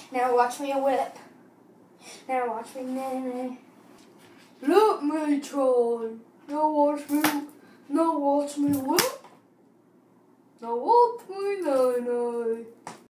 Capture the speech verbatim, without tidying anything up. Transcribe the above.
Now watch me whip. Now watch me nay. Let me try. Now watch me. Now watch me whip. Now watch me